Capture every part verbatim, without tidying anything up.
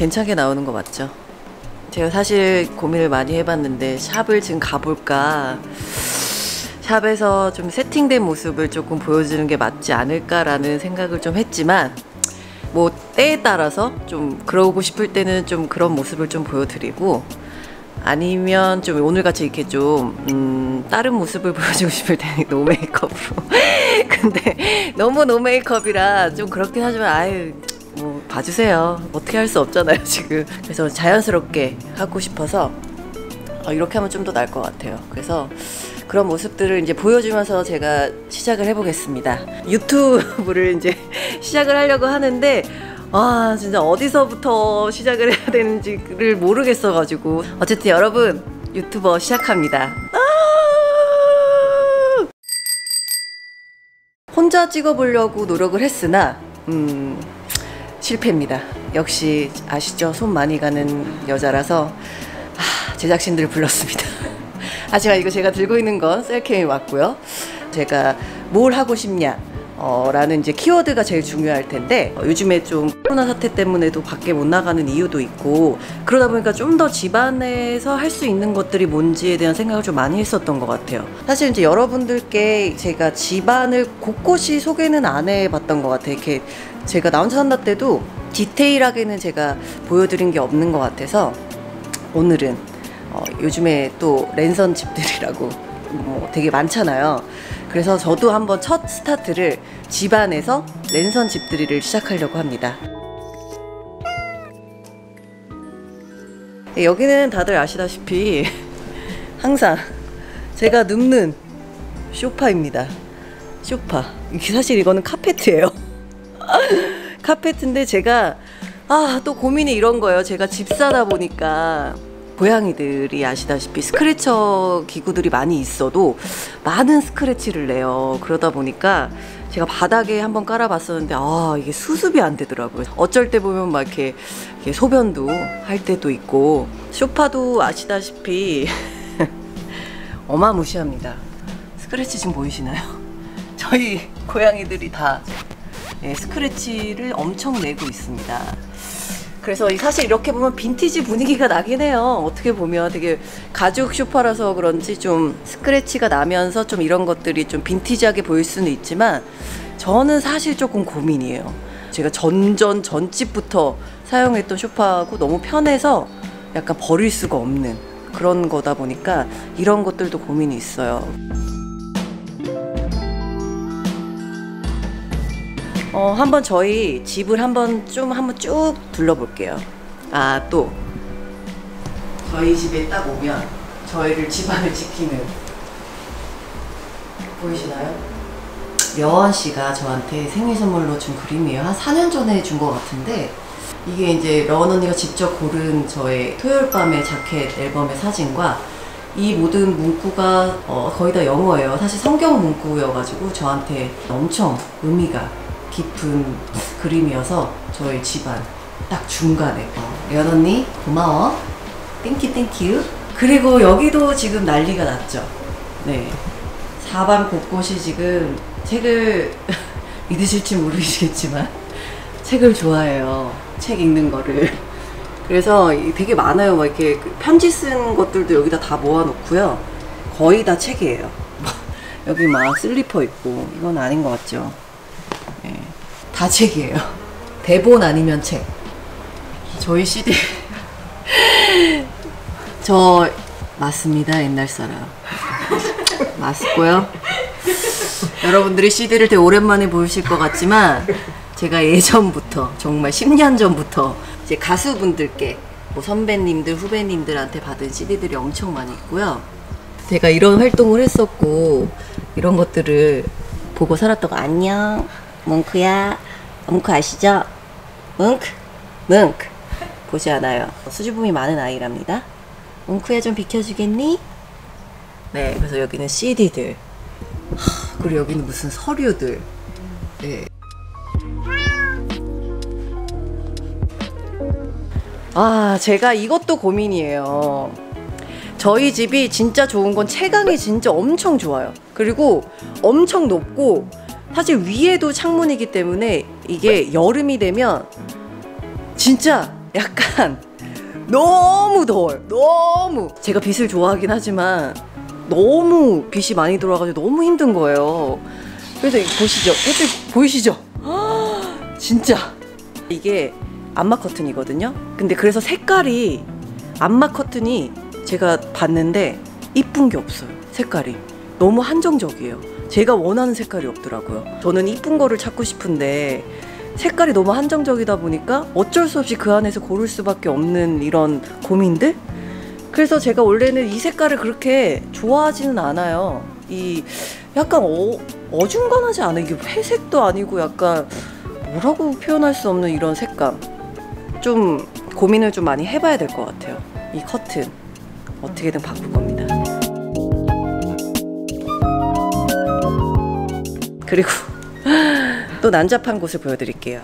괜찮게 나오는 거 맞죠? 제가 사실 고민을 많이 해봤는데 샵을 지금 가볼까, 샵에서 좀 세팅된 모습을 조금 보여주는 게 맞지 않을까라는 생각을 좀 했지만, 뭐 때에 따라서 좀 그러고 싶을 때는 좀 그런 모습을 좀 보여드리고, 아니면 좀 오늘같이 이렇게 좀 음, 다른 모습을 보여주고 싶을 때는 노 메이크업으로 근데 너무 노 메이크업이라 좀 그렇긴 하지만 아유 뭐 봐주세요. 어떻게 할 수 없잖아요 지금. 그래서 자연스럽게 하고 싶어서 어, 이렇게 하면 좀 더 나을 것 같아요. 그래서 그런 모습들을 이제 보여주면서 제가 시작을 해보겠습니다. 유튜브를 이제 시작을 하려고 하는데 아 진짜 어디서부터 시작을 해야 되는지를 모르겠어가지고, 어쨌든 여러분 유튜버 시작합니다. 아 혼자 찍어보려고 노력을 했으나 음 실패입니다. 역시 아시죠? 손 많이 가는 여자라서 아, 제작진들을 불렀습니다. 하지만 이거 제가 들고 있는 건 셀캠이 맞고요. 제가 뭘 하고 싶냐 어, 라는 이제 키워드가 제일 중요할 텐데, 어, 요즘에 좀 코로나 사태 때문에도 밖에 못 나가는 이유도 있고, 그러다 보니까 좀 더 집안에서 할 수 있는 것들이 뭔지에 대한 생각을 좀 많이 했었던 것 같아요. 사실 이제 여러분들께 제가 집안을 곳곳이 소개는 안 해봤던 것 같아요. 이렇게 제가 나 혼자 산다 때도 디테일하게는 제가 보여드린 게 없는 것 같아서, 오늘은 어, 요즘에 또 랜선 집들이라고 뭐 되게 많잖아요. 그래서 저도 한번 첫 스타트를 집안에서 랜선 집들이를 시작하려고 합니다. 네, 여기는 다들 아시다시피 항상 제가 눕는 소파입니다. 소파. 사실 이거는 카페트예요. 카페트인데 제가 아, 또 고민이 이런 거예요. 제가 집사다 보니까 고양이들이 아시다시피 스크래처 기구들이 많이 있어도 많은 스크래치를 내요. 그러다 보니까 제가 바닥에 한번 깔아봤었는데 아 이게 수습이 안 되더라고요. 어쩔 때 보면 막 이렇게, 이렇게 소변도 할 때도 있고, 소파도 아시다시피 어마무시합니다. 스크래치 지금 보이시나요? 저희 고양이들이 다 예, 스크래치를 엄청 내고 있습니다. 그래서 사실 이렇게 보면 빈티지 분위기가 나긴 해요. 어떻게 보면 되게 가죽 소파라서 그런지 좀 스크래치가 나면서 좀 이런 것들이 좀 빈티지하게 보일 수는 있지만, 저는 사실 조금 고민이에요. 제가 전전 전집부터 사용했던 소파하고 너무 편해서 약간 버릴 수가 없는 그런 거다 보니까 이런 것들도 고민이 있어요. 어, 한번 저희 집을 한번 좀 한번 쭉 둘러볼게요. 아, 또 저희 집에 딱 오면 저희를 집안을 지키는, 보이시나요? 여원 씨가 저한테 생일 선물로 준 그림이에요. 한 사 년 전에 준 것 같은데, 이게 이제 러원 언니가 직접 고른 저의 토요일 밤의 자켓 앨범의 사진과 이 모든 문구가 어, 거의 다 영어예요. 사실 성경 문구여가지고 저한테 엄청 의미가 깊은 그림이어서 저희 집안 딱 중간에 어, 레온 언니 고마워, 땡큐 땡큐. 그리고 여기도 지금 난리가 났죠. 네, 사방 곳곳이 지금 책을 믿으실지 모르시겠지만 책을 좋아해요. 책 읽는 거를. 그래서 되게 많아요. 막 이렇게 편지 쓴 것들도 여기다 다 모아놓고요. 거의 다 책이에요. 여기 막 슬리퍼 있고, 이건 아닌 것 같죠? 네, 다 책이에요. 대본 아니면 책. 저희 씨디 저 맞습니다. 옛날 사람 맞고요. 여러분들이 씨디를 되게 오랜만에 보실 것 같지만 제가 예전부터, 정말 십 년 전부터 이제 가수분들께 뭐 선배님들, 후배님들한테 받은 씨디들이 엄청 많이 있고요. 제가 이런 활동을 했었고 이런 것들을 보고 살았던 거. 안녕 뭉크야. 뭉크 아시죠? 뭉크 뭉크 보지 않아요. 수줍음이 많은 아이랍니다. 뭉크야 좀 비켜주겠니? 네, 그래서 여기는 씨디들, 하, 그리고 여기는 무슨 서류들. 네. 아, 제가 이것도 고민이에요. 저희 집이 진짜 좋은 건 채광이 진짜 엄청 좋아요. 그리고 엄청 높고, 사실 위에도 창문이기 때문에 이게 여름이 되면 진짜 약간 너무 더워요. 너무. 제가 빛을 좋아하긴 하지만 너무 빛이 많이 들어와가지고 너무 힘든 거예요. 그래서 보시죠. 햇빛 보이시죠? 진짜 이게 암막 커튼이거든요. 근데 그래서 색깔이 암막 커튼이 제가 봤는데 이쁜 게 없어요. 색깔이 너무 한정적이에요. 제가 원하는 색깔이 없더라고요. 저는 이쁜 거를 찾고 싶은데 색깔이 너무 한정적이다 보니까 어쩔 수 없이 그 안에서 고를 수밖에 없는 이런 고민들? 그래서 제가 원래는 이 색깔을 그렇게 좋아하지는 않아요. 이 약간 어, 어중간하지 않아요. 이게 회색도 아니고 약간 뭐라고 표현할 수 없는 이런 색감. 좀 고민을 좀 많이 해봐야 될 것 같아요. 이 커튼 어떻게든 바꿀 겁니다. 그리고 또 난잡한 곳을 보여드릴게요.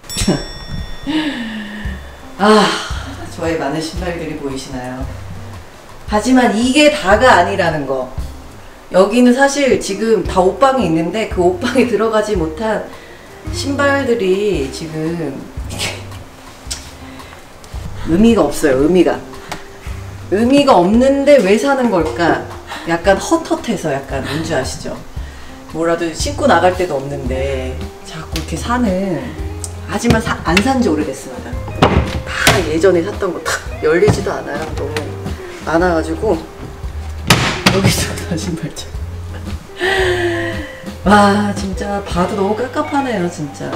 아, 저의 많은 신발들이 보이시나요? 하지만 이게 다가 아니라는 거. 여기는 사실 지금 다 옷방에 있는데 그 옷방에 들어가지 못한 신발들이 지금 의미가 없어요. 의미가 의미가 없는데 왜 사는 걸까? 약간 헛헛해서 약간 뭔지 아시죠? 뭐라도 신고 나갈 데도 없는데 자꾸 이렇게 사는. 하지만 안 산 지 오래됐습니다. 다 예전에 샀던 거 다 열리지도 않아요. 너무 많아가지고. 여기서 다 신발장. 와, 진짜 봐도 너무 깝깝하네요 진짜.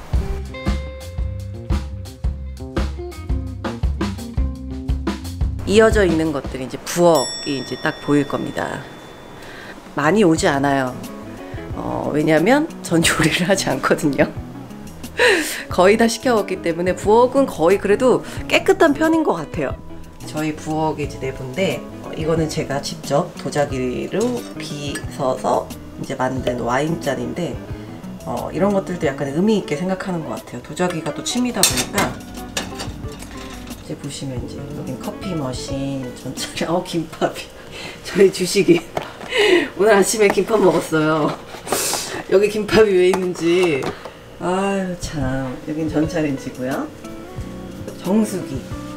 이어져 있는 것들이 이제 부엌이 이제 딱 보일 겁니다. 많이 오지 않아요. 어, 왜냐면 전 요리를 하지 않거든요. 거의 다 시켜먹기 때문에 부엌은 거의 그래도 깨끗한 편인 것 같아요. 저희 부엌이 이제 내부인데 어, 이거는 제가 직접 도자기로 빗어서 이제 만든 와인잔인데 어, 이런 것들도 약간 의미 있게 생각하는 것 같아요. 도자기가 또 취미다 보니까. 이제 보시면 이제 여긴 커피 머신 전차리. 어, 김밥이 저희 주식이 오늘 아침에 김밥 먹었어요. 여기 김밥이 왜 있는지. 아유 참. 여긴 전차레인지고요. 정수기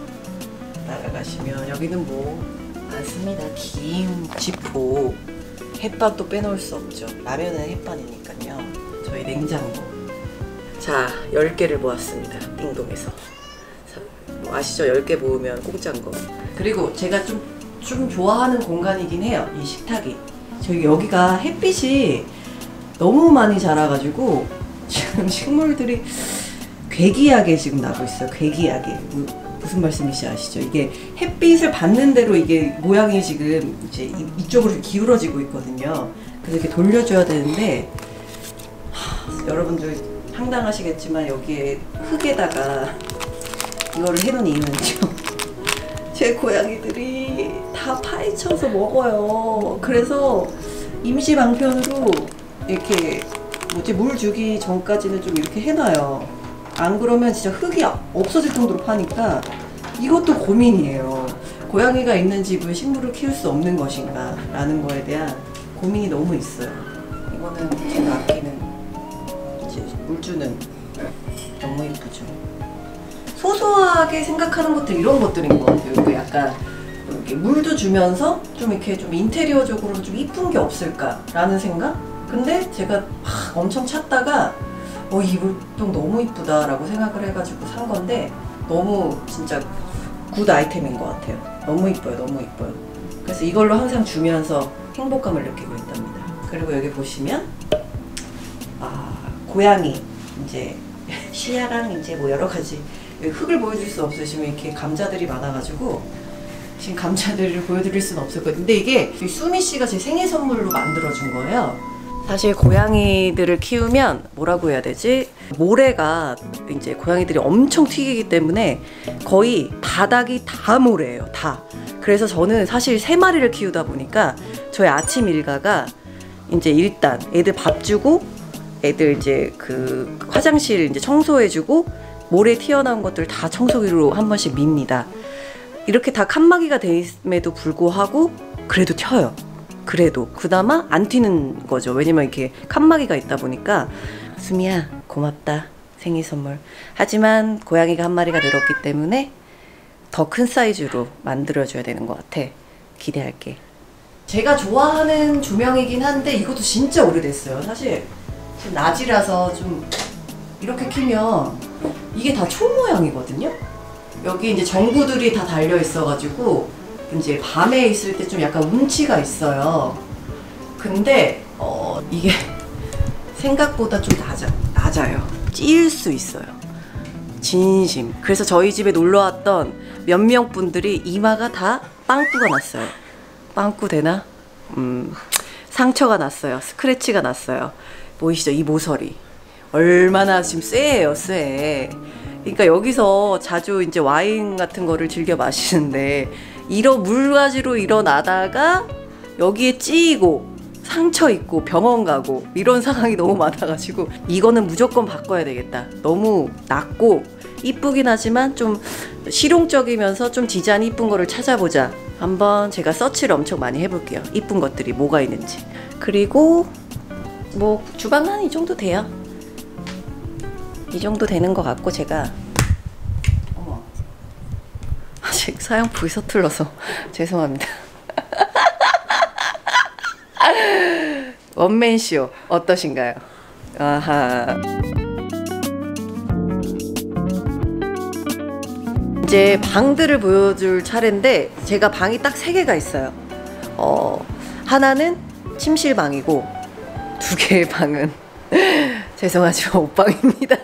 따라가시면 여기는 뭐 많습니다. 김, 지포. 햇반도 빼놓을 수 없죠. 라면은 햇반이니까요. 저희 냉장고. 자, 열 개를 모았습니다. 띵동에서. 뭐 아시죠? 열 개 모으면 공짜인 거. 그리고 제가 좀, 좀 좋아하는 공간이긴 해요. 이 식탁이. 저희 여기가 햇빛이 너무 많이 자라가지고 지금 식물들이 괴기하게 지금 나고 있어요. 괴기하게. 무슨 말씀이시 아시죠? 이게 햇빛을 받는 대로 이게 모양이 지금 이제 이쪽으로 기울어지고 있거든요. 그래서 이렇게 돌려줘야 되는데 하, 여러분들 황당하시겠지만 여기에 흙에다가 이거를 해놓은 이유는요. 제 고양이들이 다 파헤쳐서 먹어요. 그래서 임시 방편으로 이렇게 뭐지 물 주기 전까지는 좀 이렇게 해놔요. 안 그러면 진짜 흙이 없어질 정도로 파니까 이것도 고민이에요. 고양이가 있는 집은 식물을 키울 수 없는 것인가 라는 거에 대한 고민이 너무 있어요. 이거는 제가 아끼는 이제 물 주는. 너무 예쁘죠. 소소하게 생각하는 것들 이런 것들인 것 같아요. 이렇게 약간 이렇게 물도 주면서 좀 이렇게 좀 인테리어적으로 좀 이쁜 게 없을까라는 생각? 근데 제가 막 엄청 찾다가 어, 이 물병 너무 이쁘다 라고 생각을 해가지고 산 건데 너무 진짜 굿 아이템인 것 같아요. 너무 이뻐요. 너무 이뻐요. 그래서 이걸로 항상 주면서 행복감을 느끼고 있답니다. 그리고 여기 보시면 아, 고양이 이제 시야랑 이제 뭐 여러 가지 흙을 보여줄 수 없으시면 이렇게 감자들이 많아가지고 지금 감자들을 보여드릴 수는 없을 거예요. 근데 이게 수미 씨가 제 생일 선물로 만들어준 거예요. 사실 고양이들을 키우면 뭐라고 해야 되지? 모래가 이제 고양이들이 엄청 튀기기 때문에 거의 바닥이 다 모래예요. 다. 그래서 저는 사실 세 마리를 키우다 보니까 저의 아침 일과가 이제 일단 애들 밥 주고 애들 이제 그 화장실 이제 청소해주고 모래 튀어나온 것들 다 청소기로 한 번씩 밉니다. 이렇게 다 칸막이가 됨에도 불구하고 그래도 튀어요. 그래도 그나마 안 튀는 거죠. 왜냐면 이렇게 칸막이가 있다 보니까. 수미야 고맙다 생일 선물. 하지만 고양이가 한 마리가 늘었기 때문에 더 큰 사이즈로 만들어줘야 되는 것 같아. 기대할게. 제가 좋아하는 조명이긴 한데 이것도 진짜 오래됐어요. 사실 지금 낮이라서 좀 이렇게 키면 이게 다 총 모양이거든요. 여기 이제 전구들이 다 달려 있어가지고 이제 밤에 있을 때 좀 약간 운치가 있어요. 근데 어 이게 생각보다 좀 낮아, 낮아요. 찌일 수 있어요. 진심. 그래서 저희 집에 놀러 왔던 몇몇 분들이 이마가 다 빵꾸가 났어요. 빵꾸 되나? 음, 상처가 났어요. 스크래치가 났어요. 보이시죠? 이 모서리. 얼마나 지금 쎄예요, 쎄. 그러니까 여기서 자주 이제 와인 같은 거를 즐겨 마시는데 이런 물가지로 일어나다가 여기에 찌이고 상처 있고 병원 가고 이런 상황이 너무 많아가지고 이거는 무조건 바꿔야 되겠다. 너무 낮고 이쁘긴 하지만 좀 실용적이면서 좀 디자인 이쁜 거를 찾아보자. 한번 제가 서치를 엄청 많이 해볼게요. 이쁜 것들이 뭐가 있는지. 그리고 뭐 주방은 한 이 정도 돼요. 이 정도 되는 것 같고 제가 어머 아직 사용법이 서툴러서 죄송합니다. 원맨쇼 어떠신가요? 아하. 이제 방들을 보여줄 차례인데 제가 방이 딱 세 개가 있어요. 어, 하나는 침실방이고 두 개의 방은 죄송하지만 옷방입니다.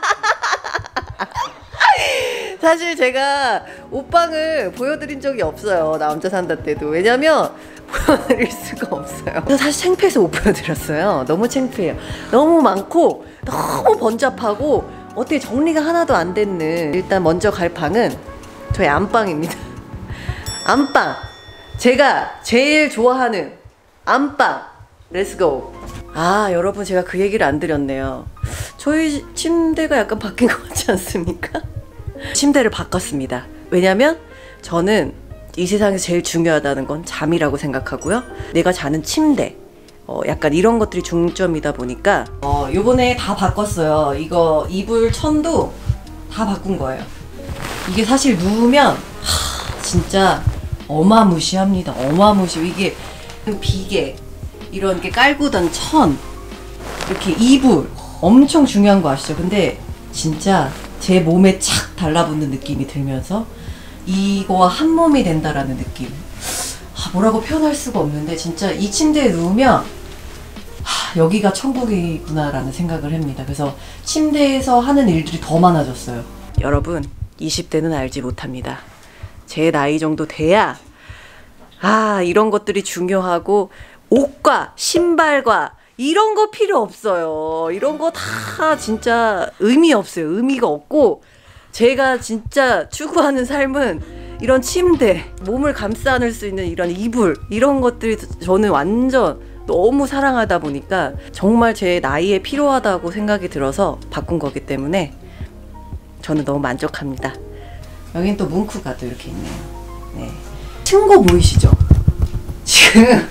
사실 제가 옷방을 보여드린 적이 없어요. 나 혼자 산다 때도. 왜냐면 보여드릴 수가 없어요. 사실 창피해서 못 보여드렸어요. 너무 창피해요. 너무 많고 너무 번잡하고 어떻게 정리가 하나도 안 됐는. 일단 먼저 갈 방은 저희 안방입니다. 안방. 제가 제일 좋아하는 안방. 렛츠고. 아 여러분 제가 그 얘기를 안 드렸네요. 저희 침대가 약간 바뀐 것 같지 않습니까? 침대를 바꿨습니다. 왜냐면 저는 이 세상에서 제일 중요하다는 건 잠이라고 생각하고요. 내가 자는 침대 어, 약간 이런 것들이 중점이다 보니까 어, 요번에 다 바꿨어요. 이거 이불 천도 다 바꾼 거예요. 이게 사실 누우면 하, 진짜 어마무시합니다. 어마무시. 이게 비계 이런 게 깔고던 천 이렇게 이불 엄청 중요한 거 아시죠? 근데 진짜 제 몸에 착 달라붙는 느낌이 들면서 이거와 한 몸이 된다라는 느낌. 아, 뭐라고 표현할 수가 없는데 진짜 이 침대에 누우면 하, 여기가 천국이구나라는 생각을 합니다. 그래서 침대에서 하는 일들이 더 많아졌어요. 여러분 이십 대는 알지 못합니다. 제 나이 정도 돼야 아 이런 것들이 중요하고 옷과 신발과 이런 거 필요 없어요. 이런 거 다 진짜 의미 없어요. 의미가 없고 제가 진짜 추구하는 삶은 이런 침대, 몸을 감싸 안을 수 있는 이런 이불 이런 것들이 저는 완전 너무 사랑하다 보니까 정말 제 나이에 필요하다고 생각이 들어서 바꾼 거기 때문에 저는 너무 만족합니다. 여긴 또 뭉크가 또 이렇게 있네요. 네. 층고 보이시죠? 지금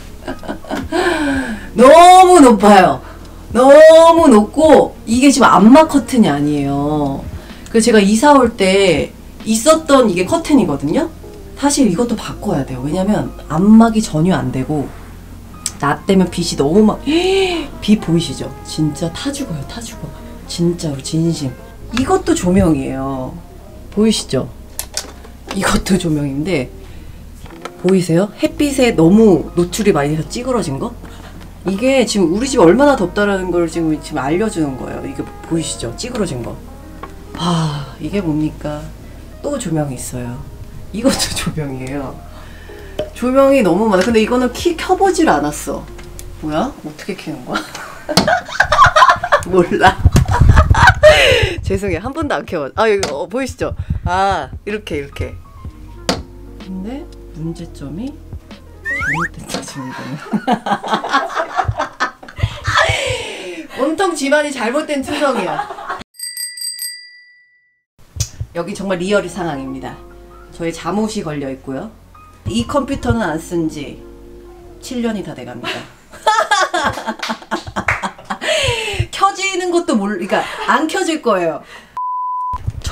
너무 높아요. 너무 높고 이게 지금 암막 커튼이 아니에요. 그래서 제가 이사 올 때 있었던 이게 커튼이거든요. 사실 이것도 바꿔야 돼요. 왜냐면 암막이 전혀 안 되고 낮 되면 빛이 너무 막 빛 보이시죠? 진짜 타 죽어요. 타 죽어. 진짜로 진심. 이것도 조명이에요. 보이시죠? 이것도 조명인데 보이세요? 햇빛에 너무 노출이 많이 돼서 찌그러진 거? 이게 지금 우리 집 얼마나 덥다라는 걸 지금, 지금 알려주는 거예요. 이게 보이시죠? 찌그러진 거. 아, 이게 뭡니까? 또 조명이 있어요. 이것도 조명이에요. 조명이 너무 많아. 근데 이거는 키 켜보질 않았어. 뭐야? 어떻게 켜는 거야? 몰라. 죄송해요. 한 번도 안 켜봤. 아, 이거 어, 보이시죠? 아, 이렇게 이렇게. 근데 문제점이 잘못됐다 지금 이거는. 온통 집안이 잘못된 투성이야. 여기 정말 리얼이 상황입니다. 저의 잠옷이 걸려 있고요. 이 컴퓨터는 안 쓴 지 칠 년이 다 돼갑니다. 켜지는 것도 몰, 그러니까 안 켜질 거예요.